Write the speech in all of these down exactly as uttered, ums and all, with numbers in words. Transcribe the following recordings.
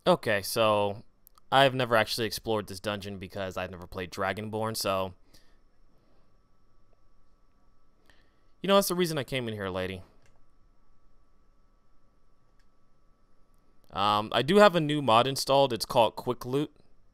Okay, so I've never actually explored this dungeon because I've never played Dragonborn, so you know that's the reason I came in here, lady. Um, I do have a new mod installed. It's called Quick Loot.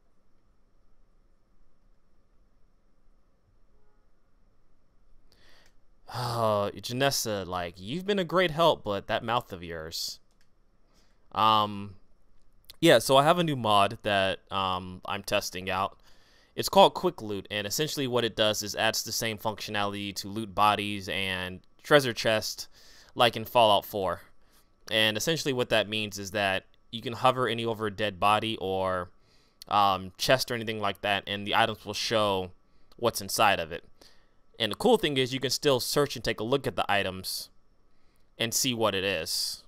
Oh, Janessa, like, you've been a great help, but that mouth of yours. Um, yeah, so I have a new mod that um, I'm testing out. It's called Quick Loot, and essentially what it does is adds the same functionality to loot bodies and treasure chest like in Fallout four. And essentially what that means is that you can hover any over a dead body or um, chest or anything like that, and the items will show what's inside of it. And the cool thing is you can still search and take a look at the items and see what it is.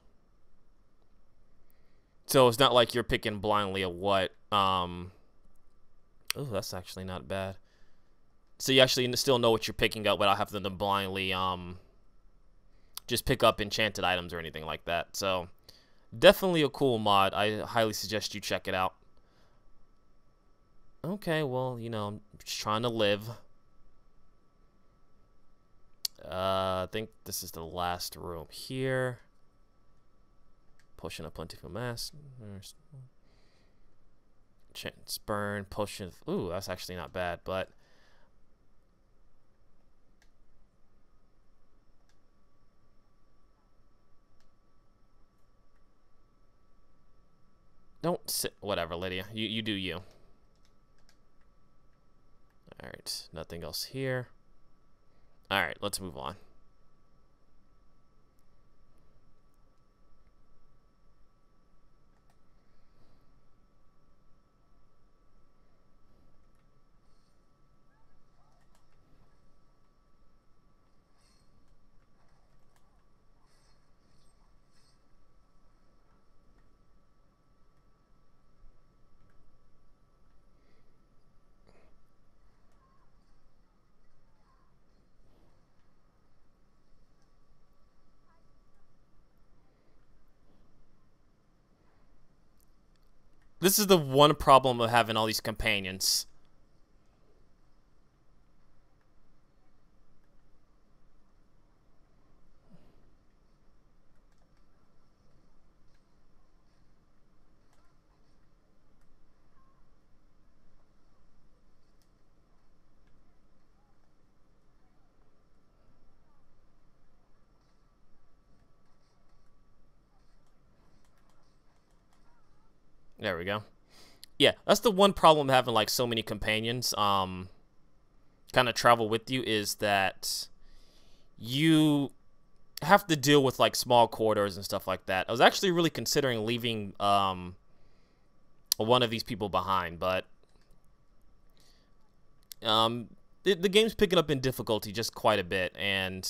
So it's not like you're picking blindly at what... Um, oh, that's actually not bad. So you actually still know what you're picking up without having to blindly um, just pick up enchanted items or anything like that. So definitely a cool mod. I highly suggest you check it out. Okay, well, you know, I'm just trying to live. Uh, I think this is the last room here. Potion of Plentiful Mass. Chance Burn. Potion of... Ooh, that's actually not bad, but... Don't sit... Whatever, Lydia. You, you do you. Alright, nothing else here. Alright, let's move on. This is the one problem of having all these companions. There we go. Yeah, that's the one problem having like so many companions um kind of travel with you, is that you have to deal with like small corridors and stuff like that. I was actually really considering leaving um one of these people behind, but um the, the game's picking up in difficulty just quite a bit, and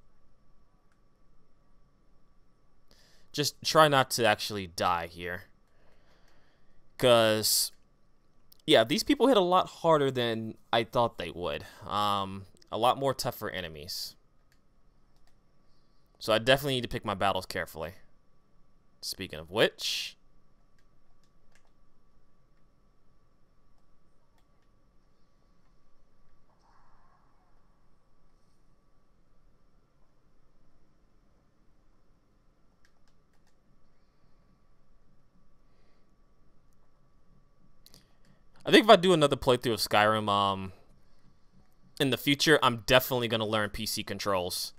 just try not to actually die here. Because, yeah, these people hit a lot harder than I thought they would. Um, a lot more tougher enemies. So I definitely need to pick my battles carefully. Speaking of which... I think if I do another playthrough of Skyrim um, in the future, I'm definitely going to learn P C controls.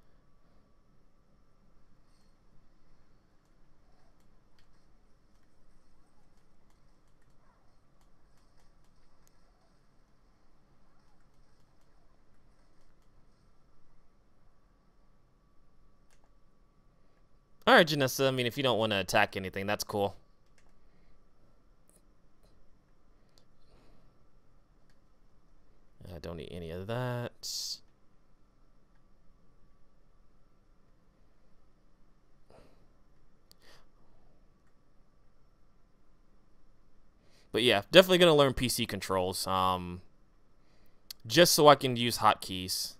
Alright, Janessa, I mean, if you don't want to attack anything, that's cool. I don't need any of that. But yeah, definitely going to learn P C controls. Um, just so I can use hotkeys.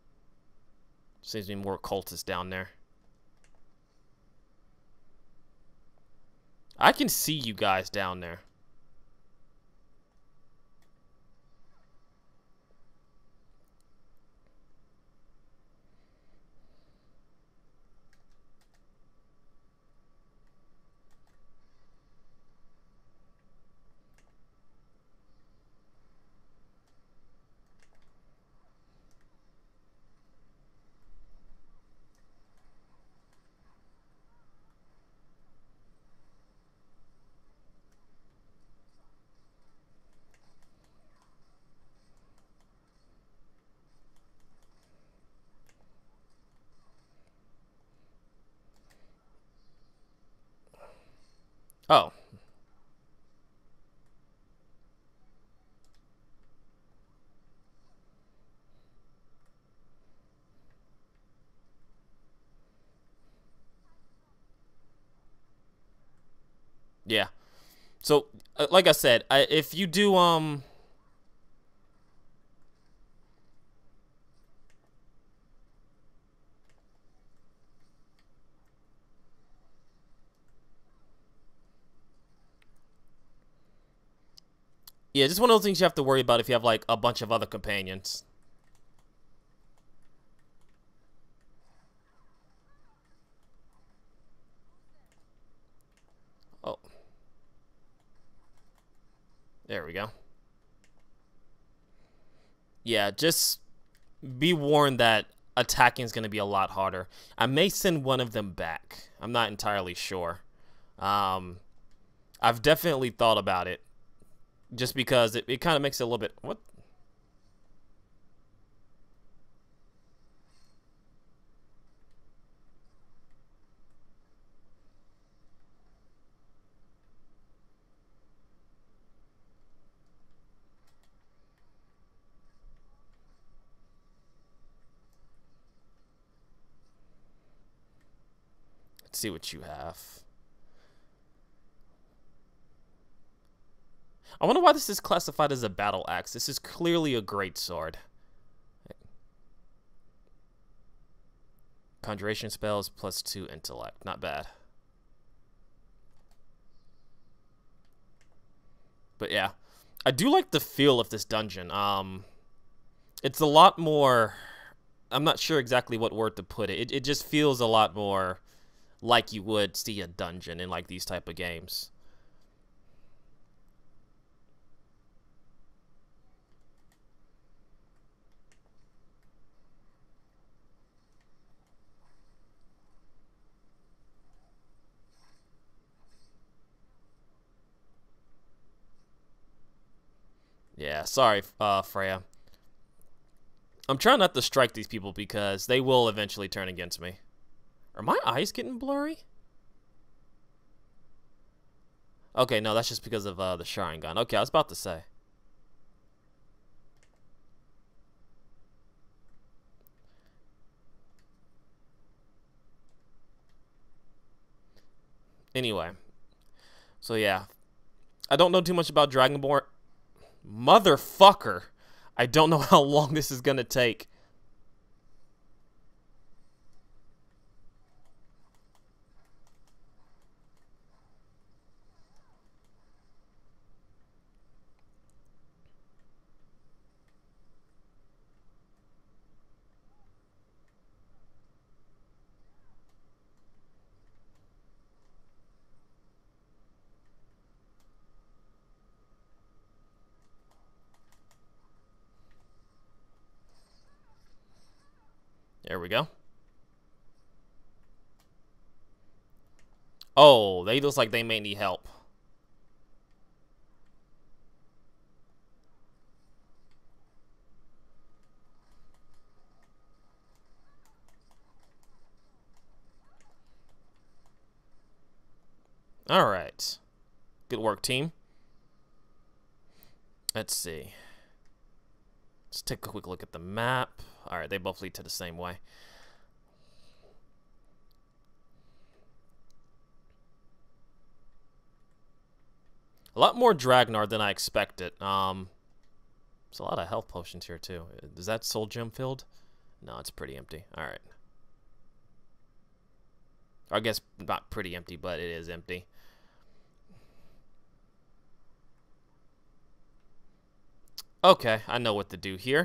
Seems to be more cultists down there. I can see you guys down there. Oh. Yeah. So, uh, like I said, I, if you do, um... yeah, just one of those things you have to worry about if you have, like, a bunch of other companions. Oh. There we go. Yeah, just be warned that attacking is going to be a lot harder. I may send one of them back. I'm not entirely sure. Um, I've definitely thought about it. Just because it, it kind of makes it a little bit... What? Let's see what you have. I wonder why this is classified as a battle axe. This is clearly a great sword. Conjuration spells plus two intellect. Not bad. But yeah, I do like the feel of this dungeon. Um, it's a lot more... I'm not sure exactly what word to put it. It, it just feels a lot more like you would see a dungeon in like these type of games. Yeah, sorry, uh, Freya. I'm trying not to strike these people because they will eventually turn against me. Are my eyes getting blurry? Okay, no, that's just because of uh, the Sharing gun. Okay, I was about to say. Anyway. So, yeah. I don't know too much about Dragonborn. Motherfucker. I don't know how long this is going to take. There we go. Oh, they looks like they may need help. All right. Good work, team. Let's see. Let's take a quick look at the map. All right, they both lead to the same way. A lot more Dragonguard than I expected. Um, there's a lot of health potions here, too. Is that soul gem filled? No, it's pretty empty. All right. I guess not pretty empty, but it is empty. Okay, I know what to do here.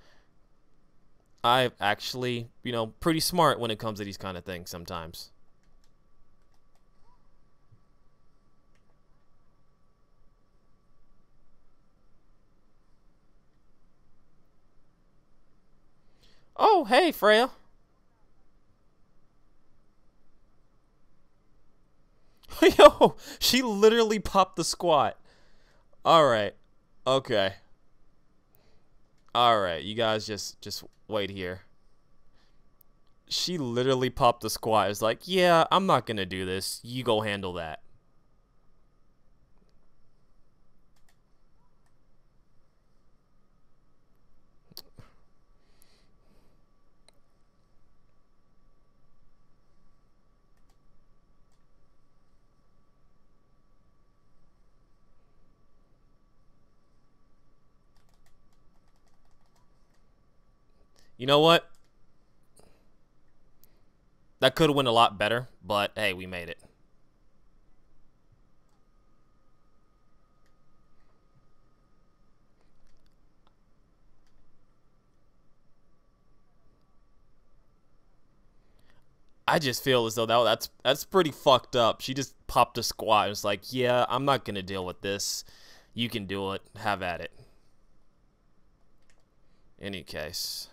I'm actually, you know, pretty smart when it comes to these kind of things sometimes. Oh, hey, Freya. Yo, she literally popped the squat. Alright. Okay. Alright, you guys just just wait here. She literally popped the squat. It's like, yeah, I'm not gonna do this. You go handle that. You know what? That could have went a lot better, but hey, we made it. I just feel as though that that's that's pretty fucked up. She just popped a squat. It's like, yeah, I'm not gonna deal with this. You can do it. Have at it. Any case.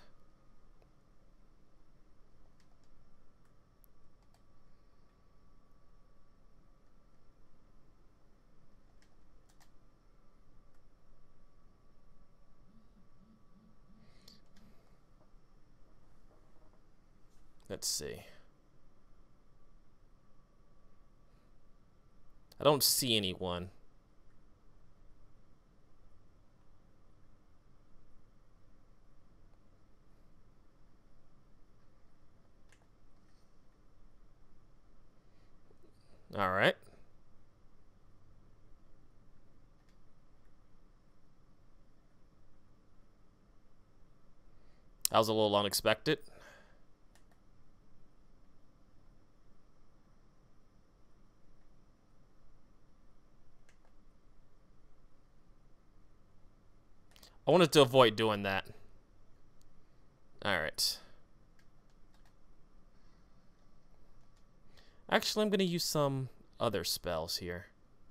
Let's see. I don't see anyone. All right. That was a little unexpected. I wanted to avoid doing that. Alright. Actually, I'm going to use some other spells here.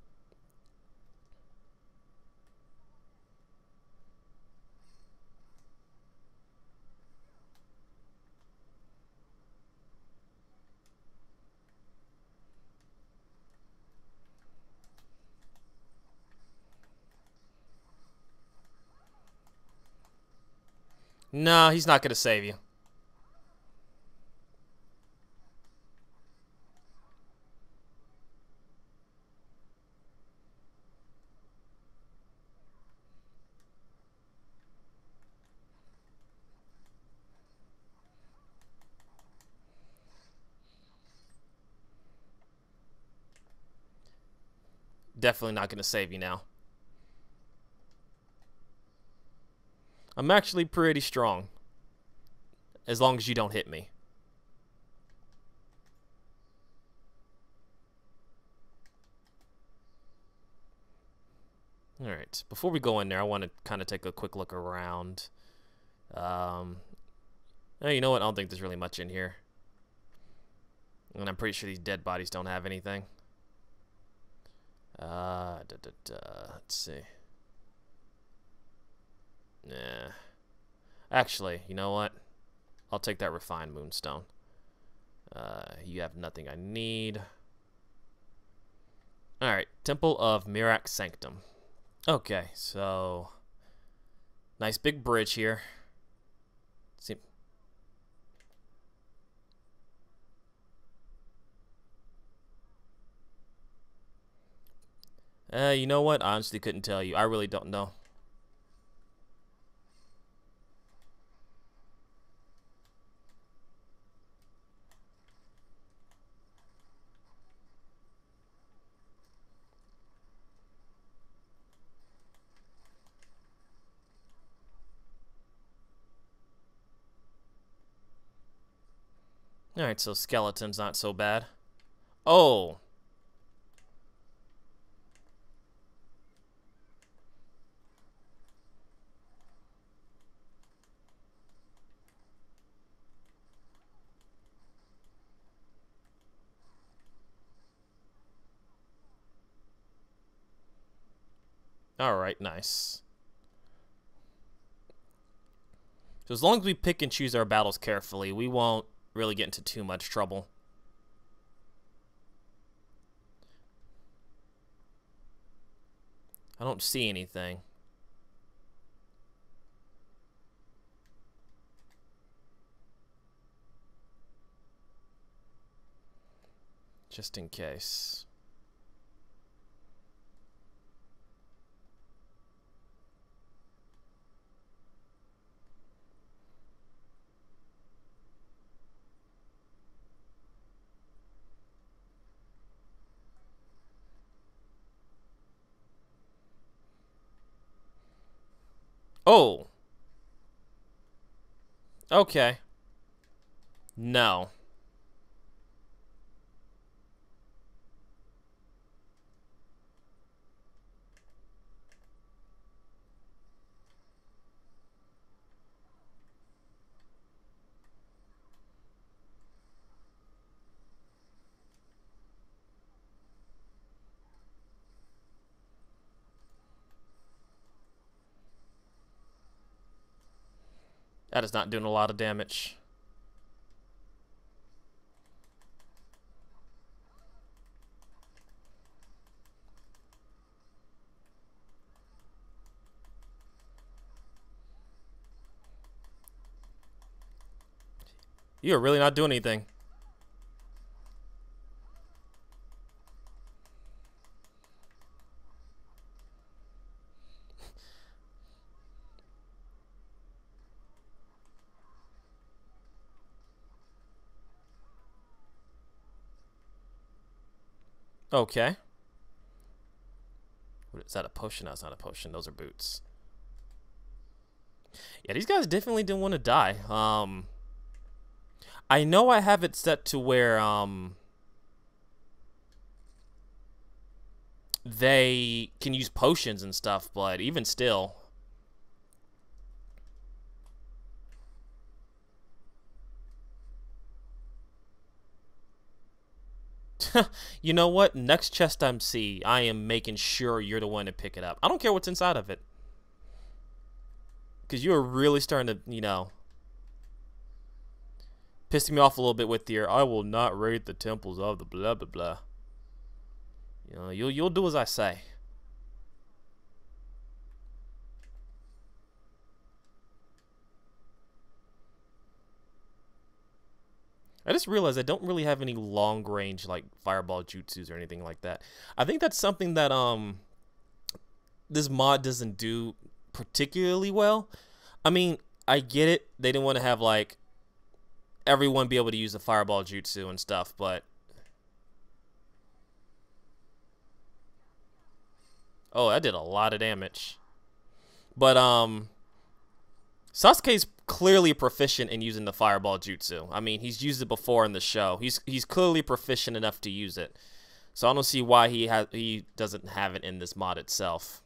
No, he's not going to save you. Definitely not going to save you now. I'm actually pretty strong. As long as you don't hit me. Alright, before we go in there, I want to kind of take a quick look around. Um, oh, you know what? I don't think there's really much in here. And I'm pretty sure these dead bodies don't have anything. Uh, da, da, da, let's see. Nah. Actually, you know what? I'll take that refined moonstone. Uh, you have nothing I need. Alright, Temple of Mirrak Sanctum. Okay, so... nice big bridge here. See... Uh, you know what? I honestly couldn't tell you. I really don't know. Alright, so skeleton's not so bad. Oh! Alright, nice. So as long as we pick and choose our battles carefully, we won't really get into too much trouble. I don't see anything. Just in case. Oh. Okay. No. That is not doing a lot of damage. You're really not doing anything. Okay. What is that, a potion? No, it's not a potion. Those are boots. Yeah, these guys definitely didn't want to die. Um, I know I have it set to where um they can use potions and stuff, but even still. You know what? Next chest I see, I am making sure you're the one to pick it up. I don't care what's inside of it. Because you are really starting to, you know, pissing me off a little bit with your, I will not raid the temples of the blah, blah, blah. You know, you'll, you'll do as I say. I just realized I don't really have any long range like fireball jutsus or anything like that. I think that's something that um this mod doesn't do particularly well. I mean, I get it. They didn't want to have like everyone be able to use the fireball jutsu and stuff, but oh, that did a lot of damage. But um Sasuke's clearly proficient in using the fireball jutsu. I mean, he's used it before in the show. He's he's clearly proficient enough to use it. So I don't see why he has he doesn't have it in this mod itself.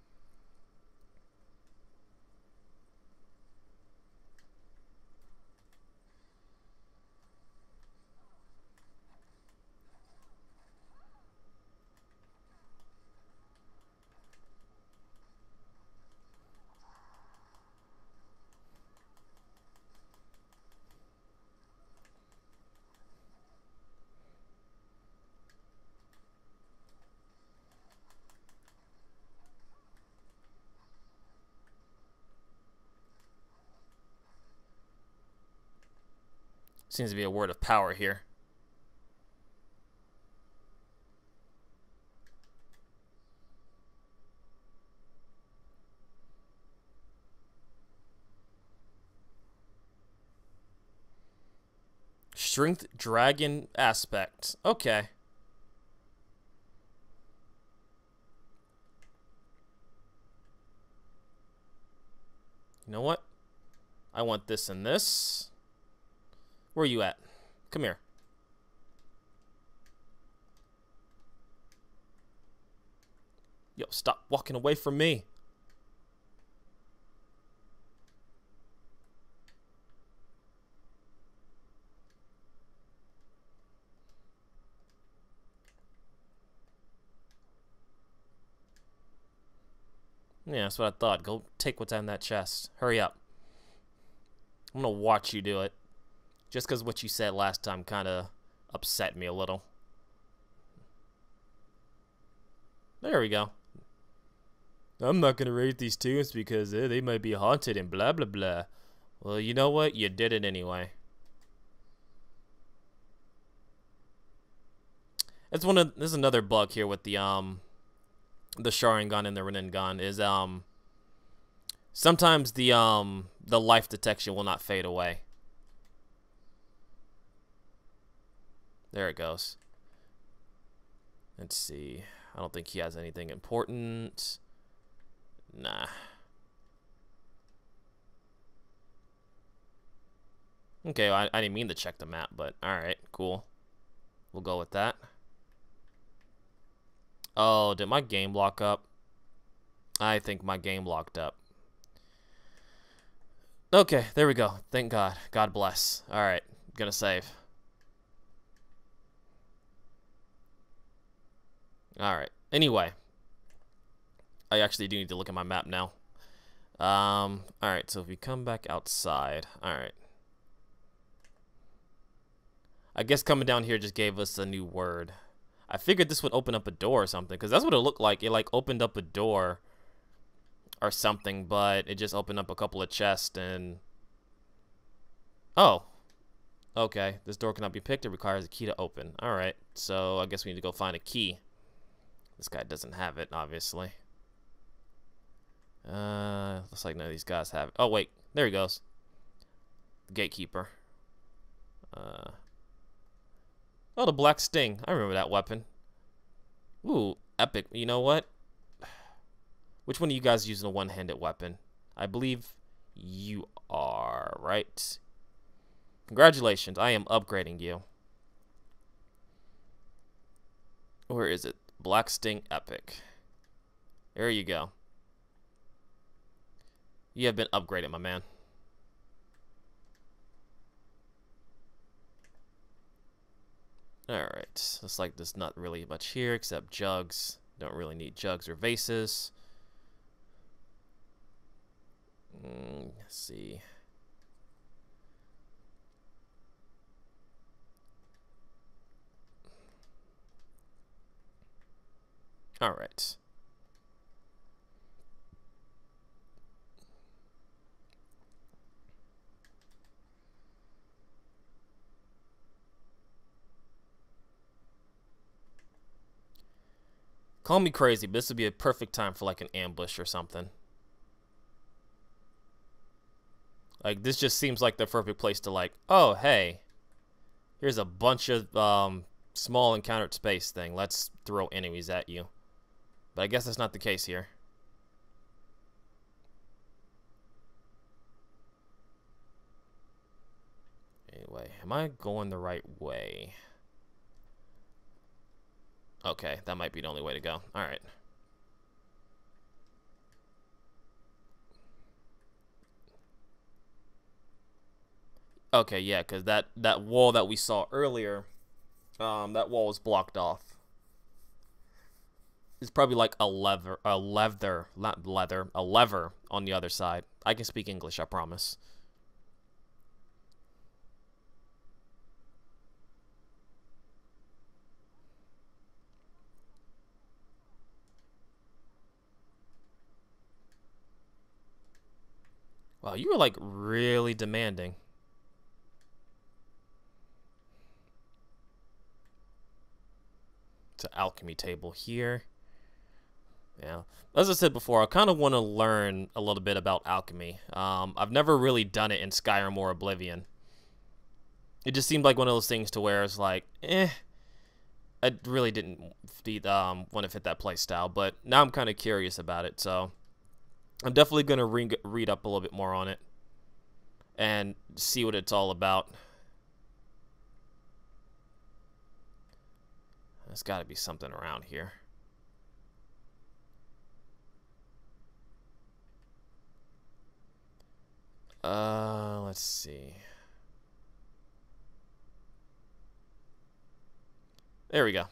Seems to be a word of power here. Strength dragon aspect. Okay. You know what? I want this and this. Where are you at? Come here. Yo, stop walking away from me. Yeah, that's what I thought. Go take what's in that chest. Hurry up. I'm gonna watch you do it. Just because what you said last time kind of upset me a little. There we go. I'm not gonna raise these tunes because eh, they might be haunted and blah blah blah. Well, you know what? You did it anyway. It's one of there's another bug here with the um the Sharingan and the Rinnegan is um sometimes the um the life detection will not fade away. There it goes. Let's see. I don't think he has anything important. Nah. Okay, well, I, I didn't mean to check the map, but alright, cool. We'll go with that. Oh, did my game lock up? I think my game locked up. Okay, there we go. Thank God. God bless. Alright, gonna save. Alright, anyway. I actually do need to look at my map now. Um, alright, so if we come back outside. Alright. I guess coming down here just gave us a new word. I figured this would open up a door or something, because that's what it looked like. It like opened up a door or something, but it just opened up a couple of chests and... Oh. Okay, this door cannot be picked. It requires a key to open. Alright, so I guess we need to go find a key. This guy doesn't have it, obviously. Uh, looks like none of these guys have it. Oh, wait. There he goes. The gatekeeper. Uh... Oh, the Black Sting. I remember that weapon. Ooh, epic. You know what? Which one of you guys using a one-handed weapon? I believe you are, right? Congratulations. I am upgrading you. Where is it? Black Sting Epic. There you go. You have been upgraded, my man. Alright, looks like there's not really much here except jugs. Don't really need jugs or vases. Mm, let's see. Alright. Call me crazy, but this would be a perfect time for like an ambush or something. Like, this just seems like the perfect place to like, oh, hey, here's a bunch of um, small encountered space thing. Let's throw enemies at you. But I guess that's not the case here. Anyway, am I going the right way? Okay, that might be the only way to go. Alright. Okay, yeah, because that, that wall that we saw earlier, um, that wall was blocked off. It's probably like a lever, a leather, not leather, a lever on the other side. I can speak English, I promise. Wow, you were like really demanding. It's an alchemy table here. Yeah, as I said before, I kind of want to learn a little bit about alchemy. Um, I've never really done it in Skyrim or Oblivion. It just seemed like one of those things to where it's like, eh, I really didn't um, want to fit that play style. But now I'm kind of curious about it, so I'm definitely going to re read up a little bit more on it and see what it's all about. There's got to be something around here. Uh, let's see. There we go.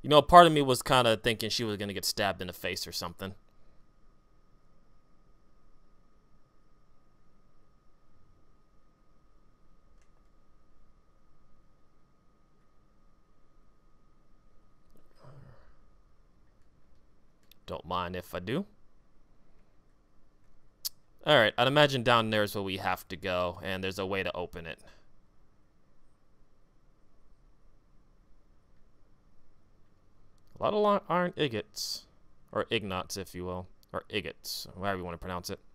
You know, part of me was kind of thinking she was going to get stabbed in the face or something. Don't mind if I do. Alright, I'd imagine down there is where we have to go, and there's a way to open it. A lot of iron ingots, or ignots, if you will, or ingots, however you want to pronounce it.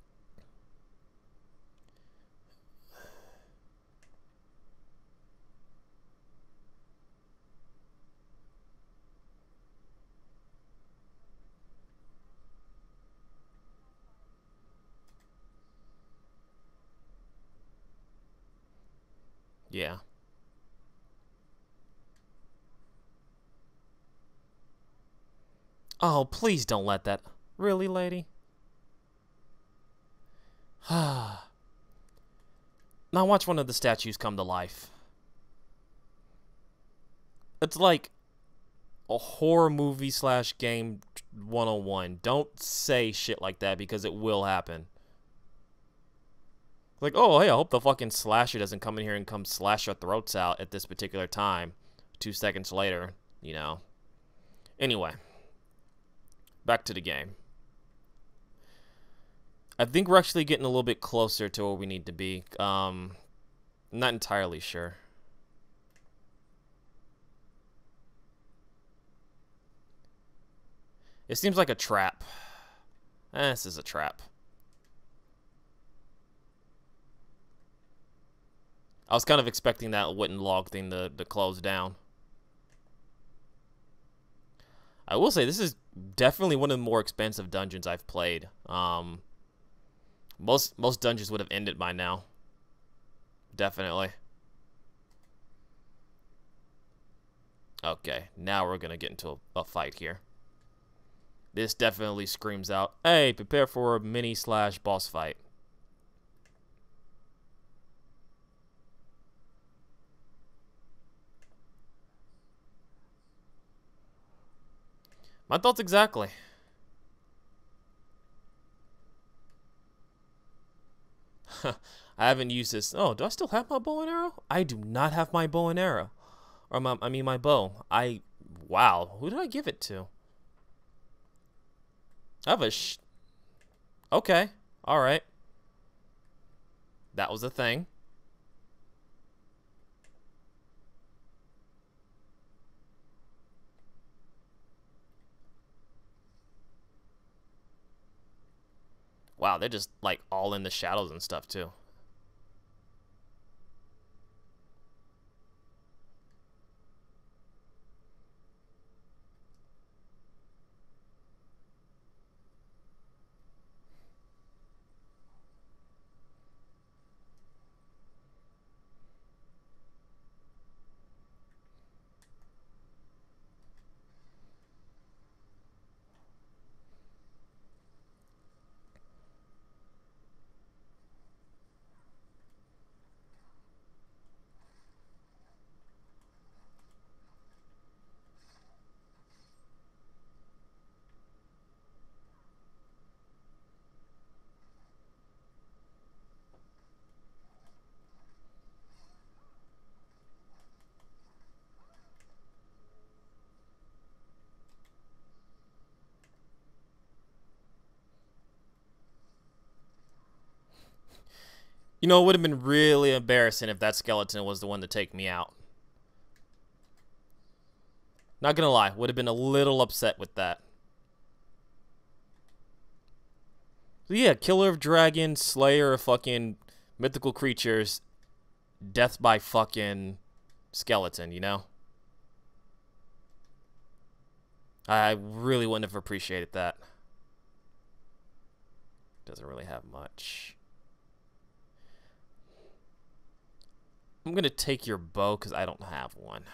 Yeah. Oh, please don't let that. Really, lady? Now watch one of the statues come to life. It's like a horror movie slash game one oh one. Don't say shit like that because it will happen. Like, oh, hey, I hope the fucking slasher doesn't come in here and come slash our throats out at this particular time. Two seconds later, you know. Anyway. Back to the game. I think we're actually getting a little bit closer to where we need to be. Um, I'm not entirely sure. It seems like a trap. Eh, this is a trap. I was kind of expecting that wooden log thing to, to close down. I will say this is definitely one of the more expensive dungeons I've played. Um, most most dungeons would have ended by now. Definitely. Okay, now we're gonna get into a, a fight here. This definitely screams out, hey, prepare for a mini slash boss fight. My thoughts exactly. I haven't used this. Oh, do I still have my bow and arrow? I do not have my bow and arrow. Or my, I mean my bow. I, wow, who did I give it to? I have a sh... Okay, alright. That was a thing. Wow, they're just, like, all in the shadows and stuff, too. You know, it would have been really embarrassing if that skeleton was the one to take me out. Not gonna lie, would have been a little upset with that. So yeah, killer of dragons, slayer of fucking mythical creatures, death by fucking skeleton, you know? I really wouldn't have appreciated that. Doesn't really have much. I'm going to take your bow because I don't have one.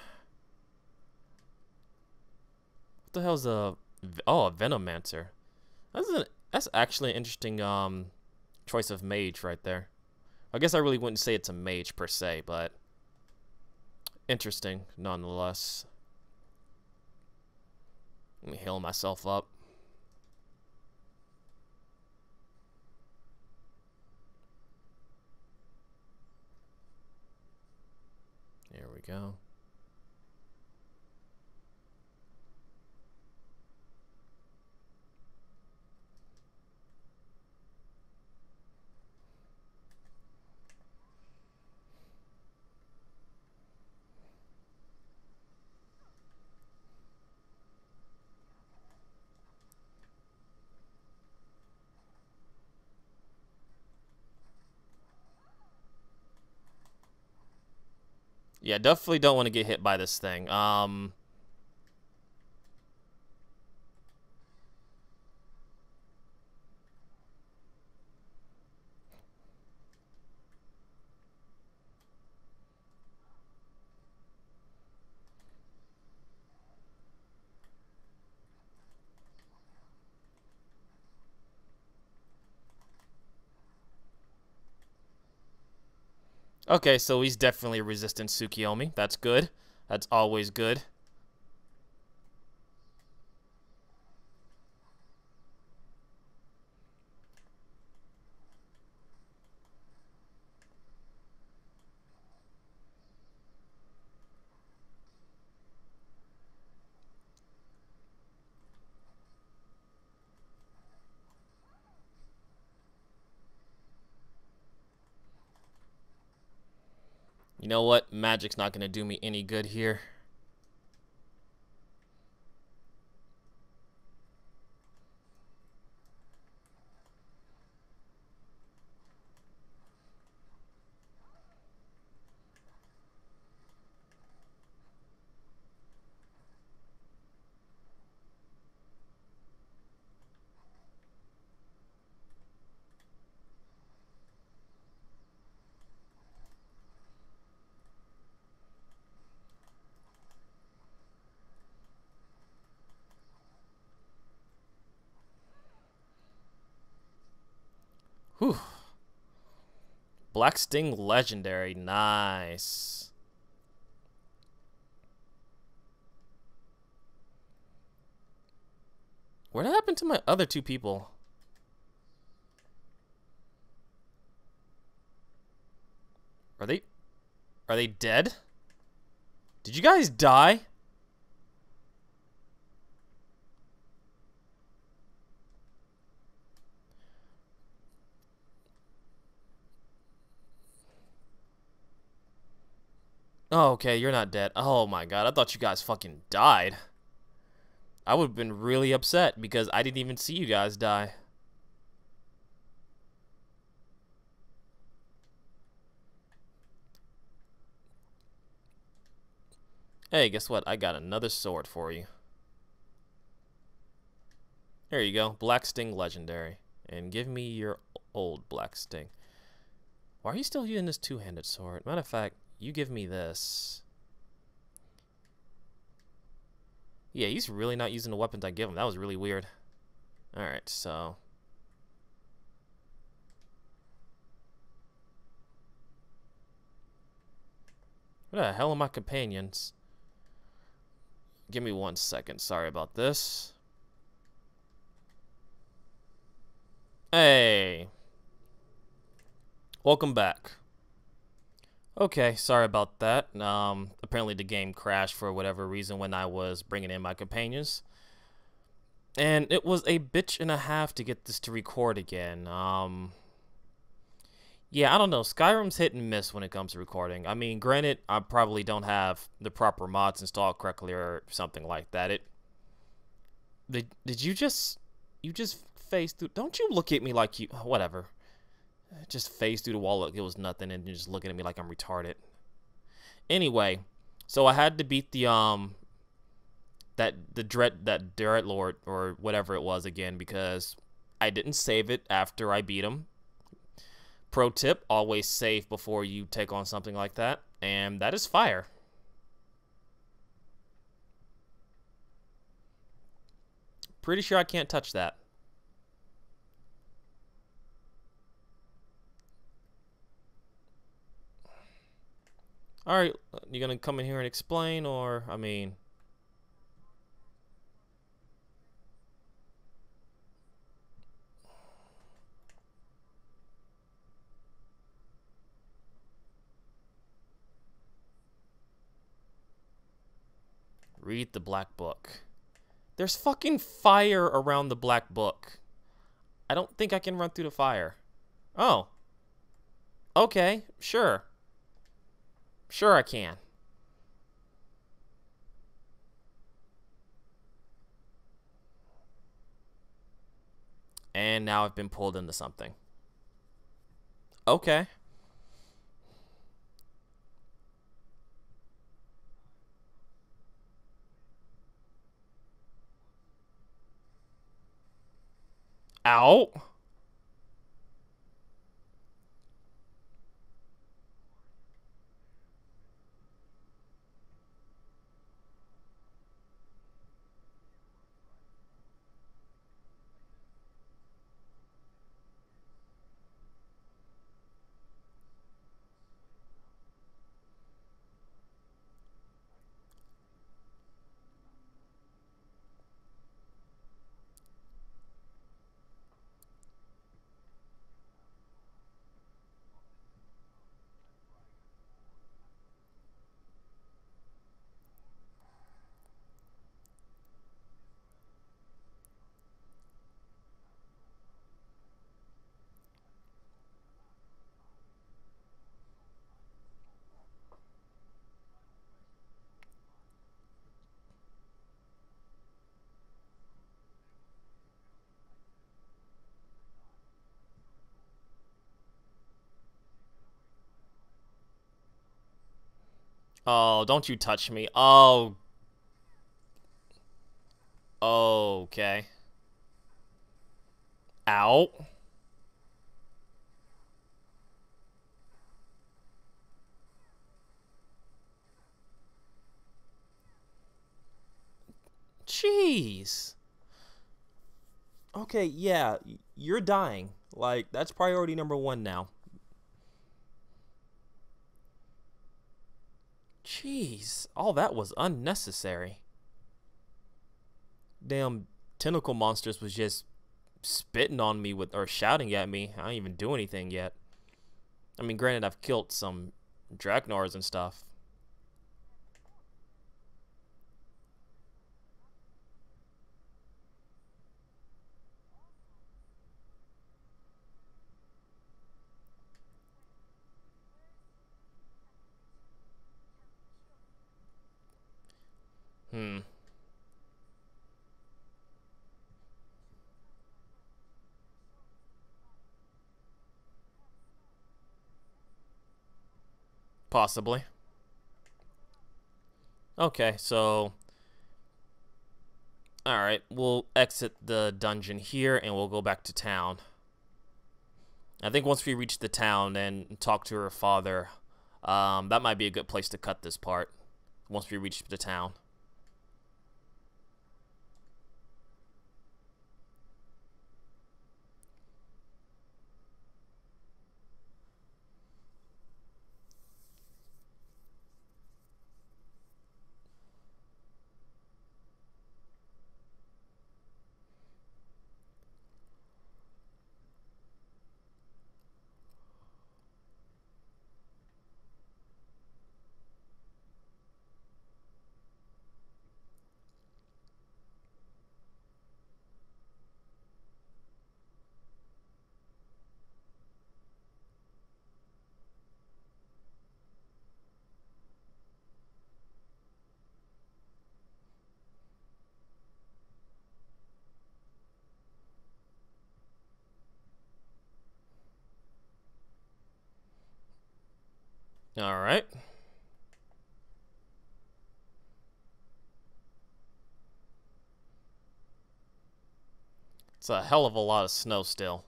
What the hell's a... Oh, a Venomancer. That's, a, that's actually an interesting um, choice of mage right there. I guess I really wouldn't say it's a mage per se, but... interesting, nonetheless. Let me heal myself up. There we go. Yeah, definitely don't want to get hit by this thing. Um, okay, so he's definitely resistant Tsukiyomi. That's good. That's always good. You know what? Magic's not going to do me any good here. Whew. Black Sting Legendary. Nice. What happened to my other two people? Are they... Are they dead? Did you guys die? Oh, okay, you're not dead. Oh my god, I thought you guys fucking died. I would have been really upset because I didn't even see you guys die. Hey, guess what? I got another sword for you. There you go. Black Sting Legendary. And give me your old Black Sting. Why are you still using this two-handed sword? Matter of fact, you give me this. Yeah, he's really not using the weapons I give him. That was really weird. Alright, so... What the hell are my companions? Give me one second. Sorry about this. Hey. Welcome back. Okay, sorry about that. Um, apparently the game crashed for whatever reason when I was bringing in my companions. And it was a bitch and a half to get this to record again. Um, yeah, I don't know. Skyrim's hit and miss when it comes to recording. I mean, granted, I probably don't have the proper mods installed correctly or something like that. It. Did, did you just... You just phased through... Don't you look at me like you... Whatever. Just phased through the wall like it was nothing and you're just looking at me like I'm retarded. Anyway, so I had to beat the, um... That, the dread... That Dread Lord, or whatever it was again, because I didn't save it after I beat him. Pro tip, always save before you take on something like that. And that is fire. Pretty sure I can't touch that. Alright, you gonna come in here and explain, or, I mean... Read the black book. There's fucking fire around the black book. I don't think I can run through the fire. Oh. Okay, sure. Sure I can. And now I've been pulled into something. Okay. Ow. Oh, don't you touch me. Oh. Okay. Ow. Jeez. Okay, yeah, you're dying. Like, that's priority number one now. Jeez, all that was unnecessary. Damn tentacle monsters was just spitting on me with or shouting at me. I didn't even do anything yet. I mean, granted, I've killed some dragonborns and stuff. Hmm. Possibly. Okay, so... Alright, we'll exit the dungeon here and we'll go back to town. I think once we reach the town and talk to her father, um, that might be a good place to cut this part. Once we reach the town. Alright. It's a hell of a lot of snow still.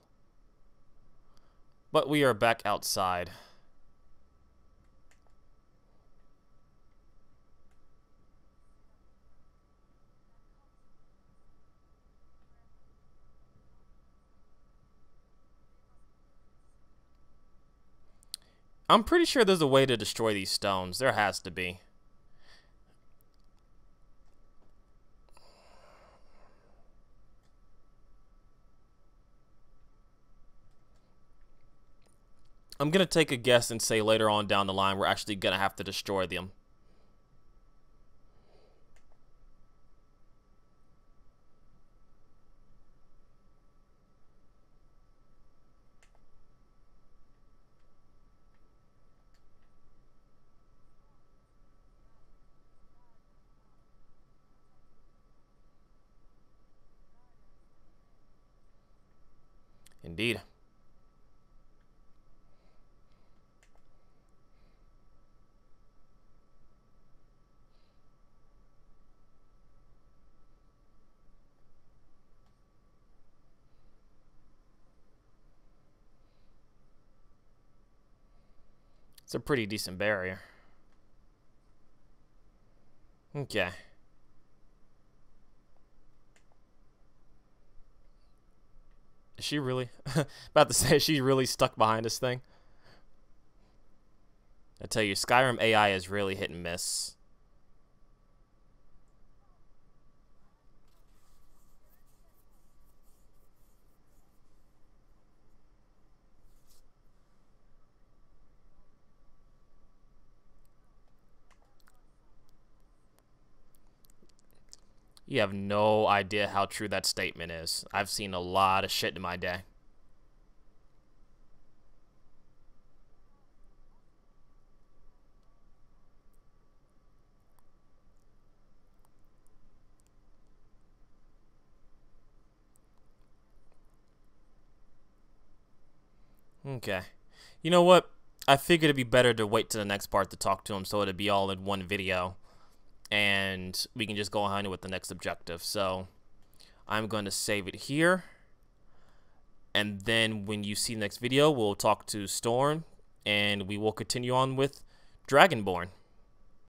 But we are back outside. I'm pretty sure there's a way to destroy these stones. There has to be. I'm going to take a guess and say later on down the line we're actually going to have to destroy them. Indeed. It's a pretty decent barrier. Okay. Is she really? About to say, is she really stuck behind this thing? I tell you, Skyrim A I is really hit and miss. You have no idea how true that statement is. I've seen a lot of shit in my day. Okay. You know what? I figured it'd be better to wait to the next part to talk to him so it'd be all in one video. And we can just go on with the next objective. So I'm going to save it here. And then when you see the next video, we'll talk to Storm. And we will continue on with Dragonborn.